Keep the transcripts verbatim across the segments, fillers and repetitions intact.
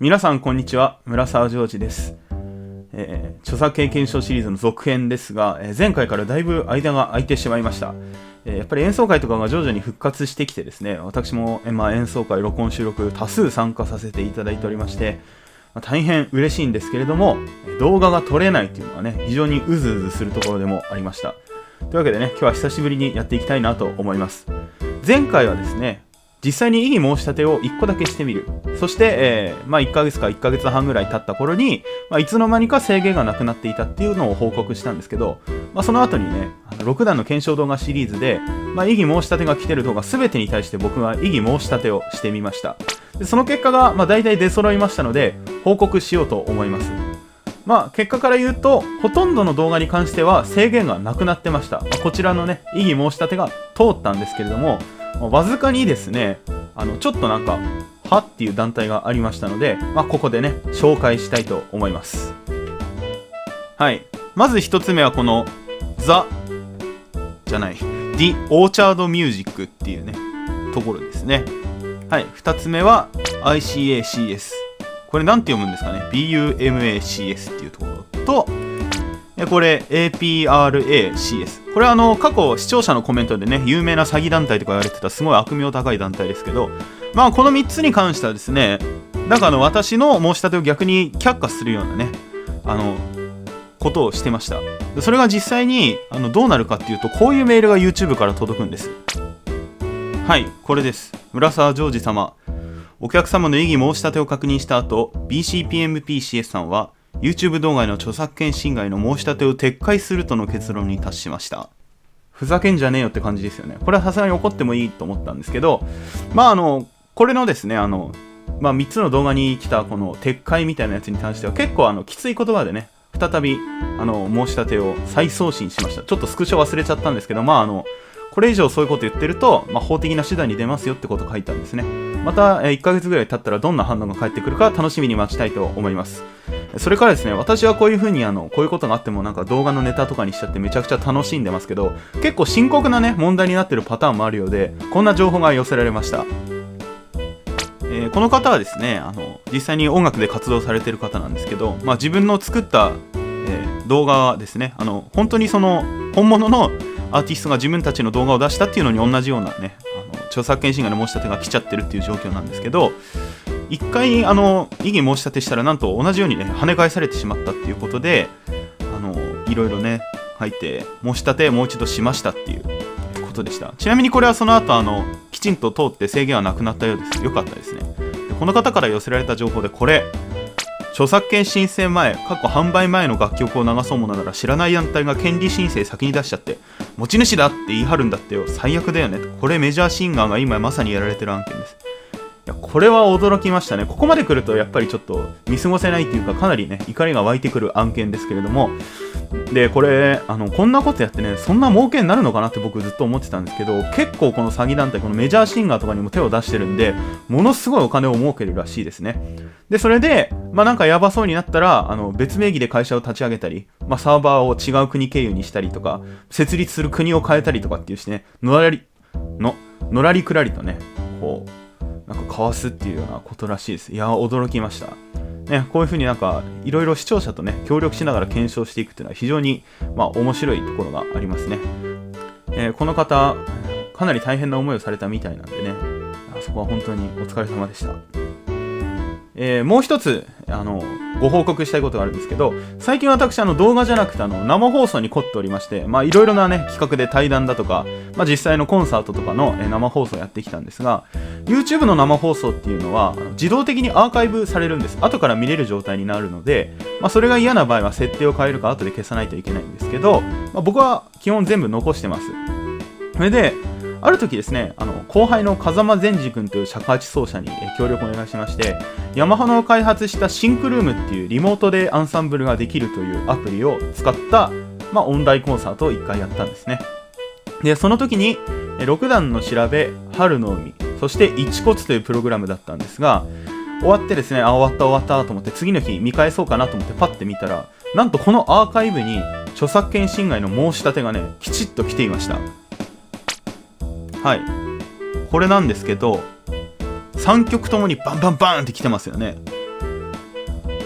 皆さんこんにちは、村沢ジョージです。えー、著作権検証シリーズの続編ですが、えー、前回からだいぶ間が空いてしまいました。えー、やっぱり演奏会とかが徐々に復活してきてですね、私も、えーまあ、演奏会、録音、収録多数参加させていただいておりまして、まあ、大変嬉しいんですけれども、動画が撮れないというのはね、非常にうずうずするところでもありました。というわけでね、今日は久しぶりにやっていきたいなと思います。前回はですね、実際に異議申し立てをいっこだけしてみる。そして、えー、まあいっかげつかいっかげつはんぐらい経った頃に、まあ、いつの間にか制限がなくなっていたっていうのを報告したんですけど、まあ、その後にね、ろくだんの検証動画シリーズで、まあ、異議申し立てが来てる動画全てに対して僕は異議申し立てをしてみました。でその結果が、まあ、大体出揃いましたので、報告しようと思います。まあ、結果から言うと、ほとんどの動画に関しては制限がなくなってました。まあ、こちらのね、異議申し立てが通ったんですけれども、わずかにですね、あのちょっとなんかはっていう団体がありましたので、まあ、ここでね紹介したいと思います。はい、まずひとつめはこのザじゃない The Orchard Music っていうねところですね。はい、ふたつめは アイシーエーシーエス、 これなんて読むんですかね、 ビーユーエムエーシーエス っていうところと、これ エーピーアールエーシーエス、 これはあの過去視聴者のコメントでね有名な詐欺団体とか言われてたすごい悪名高い団体ですけど、まあこのみっつに関してはですね、なんかあの私の申し立てを逆に却下するようなねあのことをしてました。それが実際にあのどうなるかっていうと、こういうメールが YouTube から届くんです。はい、これです。村沢ジョージ様、お客様の異議申し立てを確認した後 ビーシーピーエムピーシーエス さんはYouTube 動画への著作権侵害の申し立てを撤回するとの結論に達しました。ふざけんじゃねえよって感じですよね。これはさすがに怒ってもいいと思ったんですけど、まああのこれのですねあの、まあ、みっつの動画に来たこの撤回みたいなやつに関しては結構あのきつい言葉でね再びあの申し立てを再送信しました。ちょっとスクショ忘れちゃったんですけど、まああのこれ以上そういうこと言ってると、まあ、法的な手段に出ますよってことを書いたんですね。また、えー、いっかげつぐらい経ったらどんな反応が返ってくるか楽しみに待ちたいと思います。それからですね、私はこういう風にあのこういうことがあってもなんか動画のネタとかにしちゃってめちゃくちゃ楽しんでますけど、結構深刻なね問題になってるパターンもあるようで、こんな情報が寄せられました。えー、この方はですねあの実際に音楽で活動されてる方なんですけど、まあ、自分の作った、えー、動画はですねあの本当にその本物のアーティストが自分たちの動画を出したっていうのに同じようなねあの著作権侵害の申し立てが来ちゃってるっていう状況なんですけど、一回あの異議申し立てしたらなんと同じようにね跳ね返されてしまったっていうことで、あのいろいろね書いて申し立てもう一度しましたっていうことでした。ちなみにこれはその後あのきちんと通って制限はなくなったようです。よかったですね。でこの方から寄せられた情報で、これ著作権申請前、過去販売前の楽曲を流そうものなら知らない団体が権利申請先に出しちゃって持ち主だって言い張るんだってよ、最悪だよね。これメジャーシンガーが今まさにやられてる案件です。いやこれは驚きましたね。ここまで来るとやっぱりちょっと見過ごせないっていうか、かなりね怒りが湧いてくる案件ですけれども、でこれあのこんなことやってねそんな儲けになるのかなって僕ずっと思ってたんですけど、結構この詐欺団体このメジャーシンガーとかにも手を出してるんで、ものすごいお金を儲けるらしいですね。でそれでまあなんかやばそうになったらあの別名義で会社を立ち上げたり、まあ、サーバーを違う国経由にしたりとか設立する国を変えたりとかっていうしてね、のらりののらりくらりとねこうなんかかわすっていうようなことらしいです。いや驚きましたね。こういう風になんかいろいろ視聴者とね協力しながら検証していくっていうのは非常にまあ面白いところがありますね。えー、この方かなり大変な思いをされたみたいなんでね、あそこは本当にお疲れ様でした。えー、もう一つあのご報告したいことがあるんですけど、最近私あの動画じゃなくてあの生放送に凝っておりまして、まあいろいろなね企画で対談だとか、まあ、実際のコンサートとかの、えー、生放送をやってきたんですが、 YouTube の生放送っていうのは自動的にアーカイブされるんです。後から見れる状態になるので、まあ、それが嫌な場合は設定を変えるか後で消さないといけないんですけど、まあ、僕は基本全部残してます。それである時ですね、あの後輩の風間善治君という尺八奏者に協力をお願いしまして、ヤマハの開発したシンクルームっていうリモートでアンサンブルができるというアプリを使った、まあ、オンラインコンサートをいっかいやったんですね。でその時にろくだんの調べ、春の海、そして一骨というプログラムだったんですが、終わってですね、あ終わった終わったと思って次の日見返そうかなと思ってパッて見たら、なんとこのアーカイブに著作権侵害の申し立てがねきちっと来ていました。はい、これなんですけどさんきょくともにバンバンバーンって来てますよね。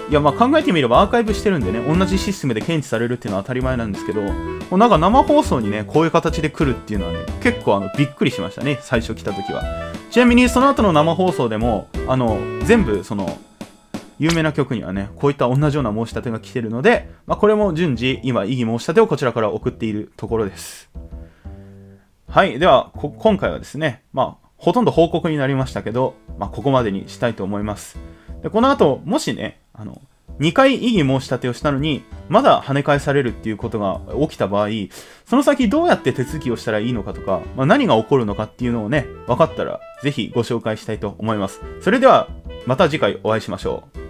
いや、まあ考えてみればアーカイブしてるんでね、同じシステムで検知されるっていうのは当たり前なんですけど、もうなんか生放送にね、こういう形で来るっていうのはね、結構あの、びっくりしましたね、最初来た時は。ちなみにその後の生放送でも、あの、全部その、有名な曲にはね、こういった同じような申し立てが来てるので、まあこれも順次、今、異議申し立てをこちらから送っているところです。はい。では、今回はですね、まあ、ほとんど報告になりましたけど、まあ、ここまでにしたいと思います。で、この後、もしね、あの、にかい異議申し立てをしたのに、まだ跳ね返されるっていうことが起きた場合、その先どうやって手続きをしたらいいのかとか、まあ、何が起こるのかっていうのをね、分かったら、ぜひご紹介したいと思います。それでは、また次回お会いしましょう。